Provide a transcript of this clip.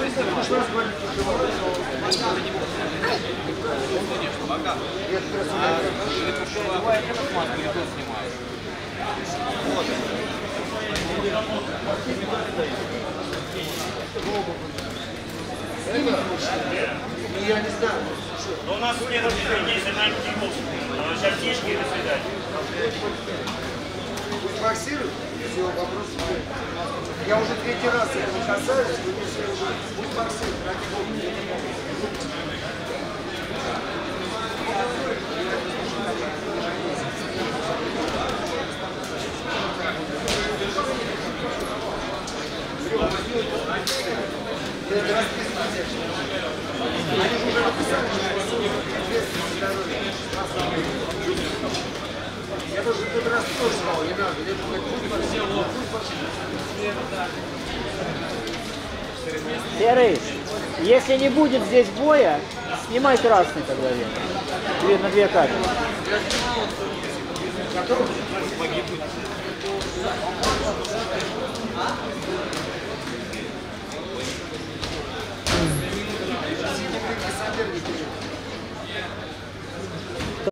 Я не знаю. Но у нас некоторые людей занимают сейчас тишки и до свидания. Пусть боксируют, все, вопрос. Я уже третий раз этого касаюсь, вы мне все уже пусть боксируют, ради бога. Это расписано. Они же уже написали, что ответственность здоровья. Я тоже в этот раз тоже сказал, не надо, я думаю, Серый, если не будет здесь боя, снимай красный тогда на две камеры. готов?